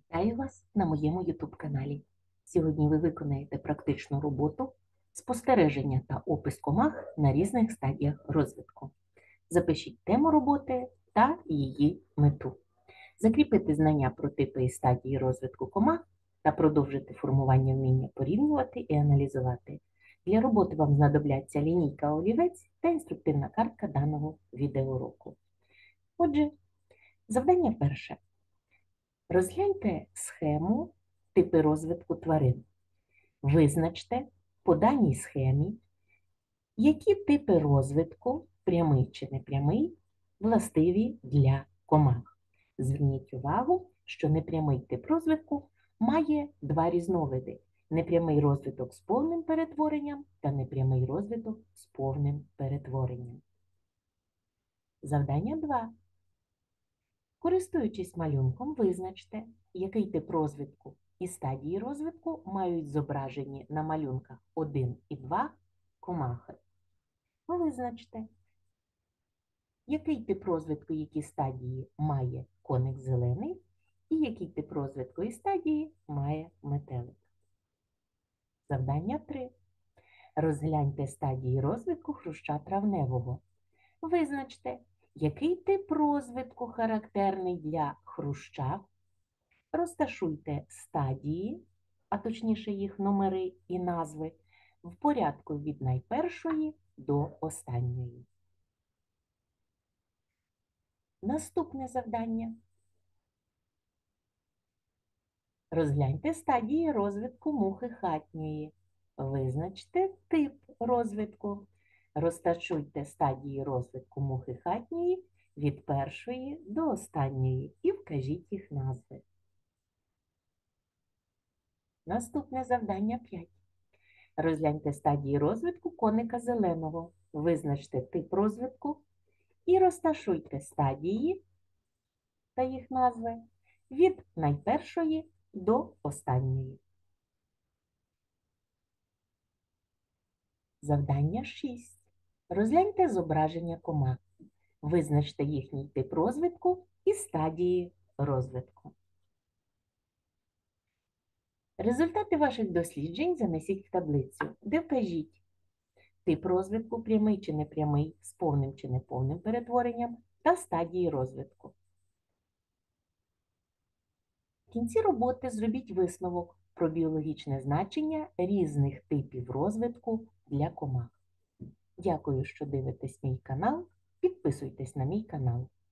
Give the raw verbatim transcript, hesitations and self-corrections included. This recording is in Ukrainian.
Вітаю вас на моєму ютуб-каналі. Сьогодні ви виконаєте практичну роботу спостереження та опис комах на різних стадіях розвитку. Запишіть тему роботи та її мету. Закріпити знання про типи і стадії розвитку комах та продовжити формування вміння порівнювати і аналізувати. Для роботи вам знадобляться лінійка олівець та інструктивна картка даного відеоуроку. Отже, завдання перше. Розгляньте схему типи розвитку тварин. Визначте по даній схемі, які типи розвитку, прямий чи непрямий, властиві для комах. Зверніть увагу, що непрямий тип розвитку має два різновиди – непрямий розвиток з повним перетворенням та непрямий розвиток з повним перетворенням. Завдання два. Користуючись малюнком, визначте, який тип розвитку і стадії розвитку мають зображені на малюнках один і два комахи. Визначте, який тип розвитку, які стадії має коник зелений, і який тип розвитку і стадії має метелик. Завдання три. Розгляньте стадії розвитку хруща травневого. Визначте, який тип розвитку характерний для хруща. Розташуйте стадії, а точніше їх номери і назви, в порядку від найпершої до останньої. Наступне завдання. Розгляньте стадії розвитку мухи хатньої. Визначте тип розвитку. Розташуйте стадії розвитку мухи хатньої від першої до останньої і вкажіть їх назви. Наступне завдання п'ять. Розгляньте стадії розвитку коника зеленого. Визначте тип розвитку і розташуйте стадії та їх назви від найпершої до останньої. Завдання шість. Розгляньте зображення комах. Визначте їхній тип розвитку і стадії розвитку. Результати ваших досліджень занесіть в таблицю, де вкажіть тип розвитку, прямий чи непрямий, з повним чи неповним перетворенням та стадії розвитку. В кінці роботи зробіть висновок про біологічне значення різних типів розвитку для комах. Дякую, що дивитесь мій канал. Підписуйтесь на мій канал.